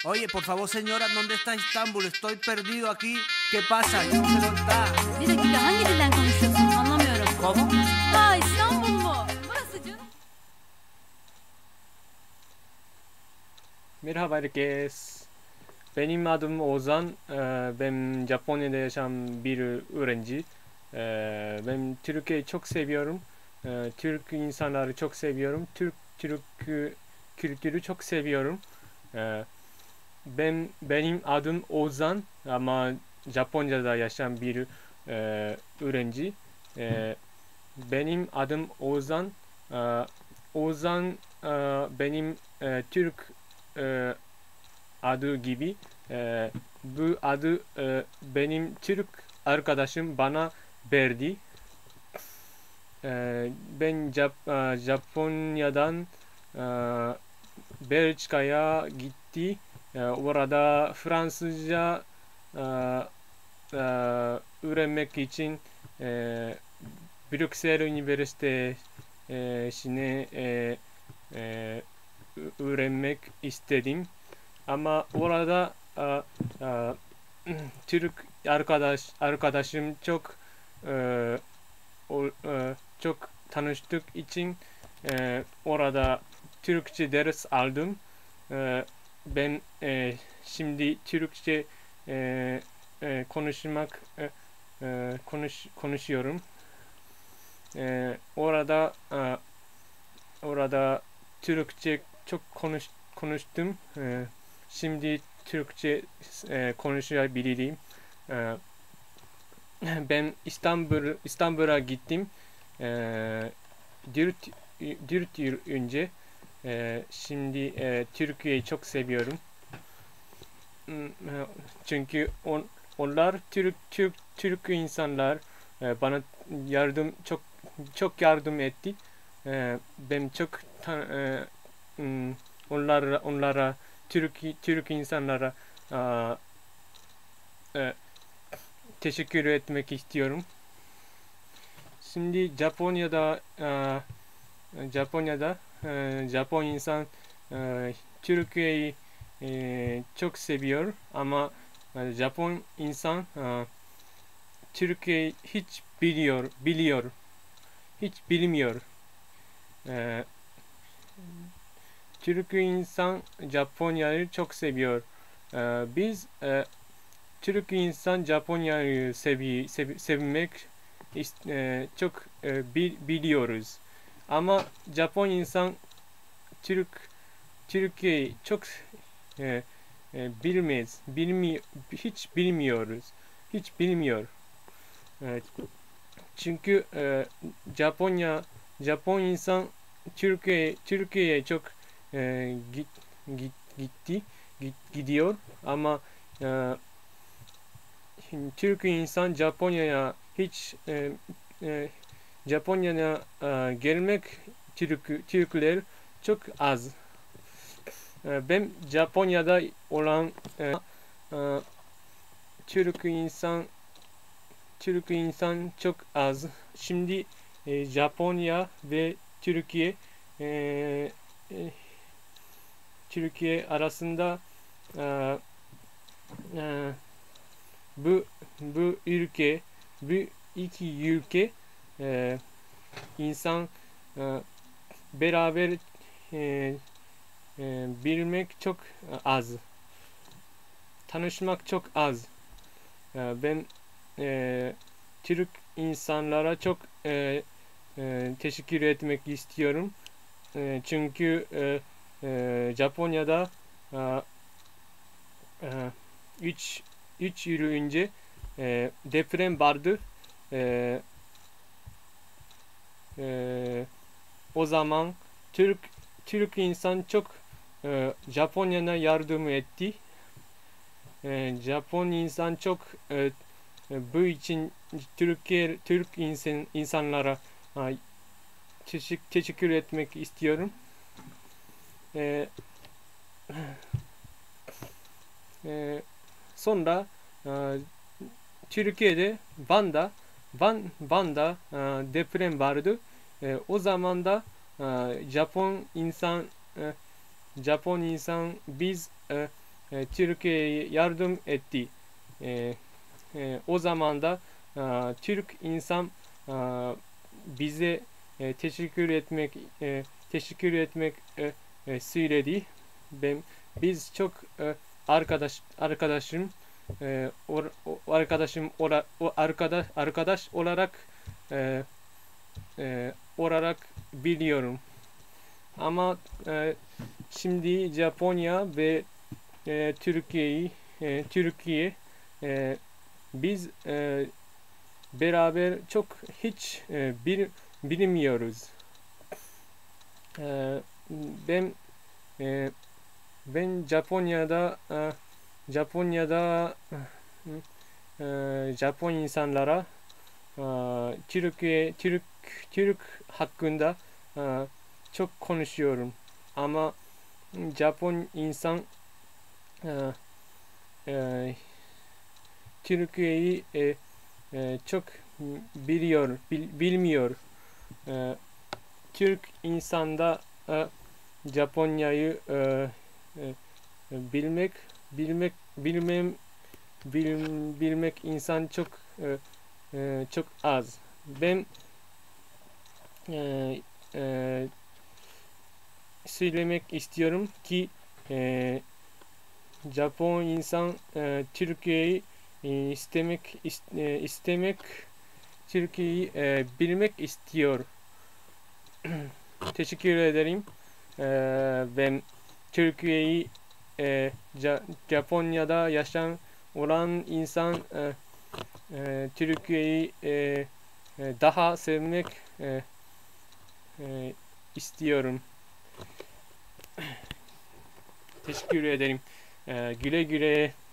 Oye, por favor, señora, ¿dónde está İstanbul? Estoy perdido aquí. ¿Qué pasa? Yo no sé dónde está. Bir dakika, hangi dilden konuşuyorsun? Anlamıyorum. ¿Cómo? Ha, İstanbul mu? Burası canım. Merhaba herkes. Benim adım Ozan. Ben Japonya'da yaşayan bir öğrenci. Ben Türkiye'yi çok seviyorum. Türk insanları çok seviyorum. Türk kültürü çok seviyorum. Benim adım Ozan ama Japonya'da yaşayan bir öğrenci. Benim adım Ozan. Ozan benim Türk adı gibi. Bu adı benim Türk arkadaşım bana verdi. Ben Japonya'dan Belçika'ya gitti. Orada Fransızca öğrenmek için Brüksel Üniversitesi'ne öğrenmek istedim. Ama orada Türk arkadaşım çok tanıştık için orada Türkçe ders aldım. Ben şimdi Türkçe konuşuyorum. Orada Türkçe çok konuştum. Şimdi Türkçe konuşabilirim. Ben İstanbul'a gittim. 4 yıl önce. Şimdi Türkiye'yi çok seviyorum. Çünkü onlar Türk insanlar bana çok yardım etti. Ben çok onlara Türk insanlara teşekkür etmek istiyorum. Şimdi Japonya'da Japon insan Türkiye'yi çok seviyor ama Japon insan Türkiye'yi hiç bilmiyor. Türk insan Japonya'yı çok seviyor. Biz Türk insan Japonya'yı sevmek çok biliyoruz. Ama Japon insan Türkiye'yi çok hiç bilmiyor. Çünkü Japon insan Türkiye'ye çok gidiyor ama Türk insan Japonya'ya hiç Japonya'ya gelmek Türkler çok az. Ben Japonya'da olan Türk insan çok az. Şimdi Japonya ve Türkiye arasında bu iki ülke insan beraber bilmek çok az. Tanışmak çok az. Ben Türk insanlara çok teşekkür etmek istiyorum. Çünkü Japonya'da 3 yıl önce deprem vardı. O zaman Türk insan çok Japonya'ya yardım etti. Japon insan çok bu için Türk insanlara teşekkür etmek istiyorum. Sonra Türkiye'de Van'da deprem vardı. O zaman da Japon insan biz Türkiye'ye yardım etti. O zaman da Türk insan bize teşekkür etmek söyledi. Biz çok arkadaşım arkadaş olarak biliyorum. Ama şimdi Japonya ve Türkiye biz beraber çok hiç bilmiyoruz. E, ben ben Japonya'da Japon insanlara Türk hakkında çok konuşuyorum. Ama Japon insan e, Türkiye'yi çok bilmiyor. Türk insanda Japonya'yı bilmek bilmek insan çok az. Ben söylemek istiyorum ki Japon insan Türkiye'yi istemek Türkiye'yi bilmek istiyor. Teşekkür ederim. Ben Türkiye'yi Japonya'da yaşayan olan insan Türkiye'yi daha sevmek istiyorum. Teşekkür ederim. Güle güle.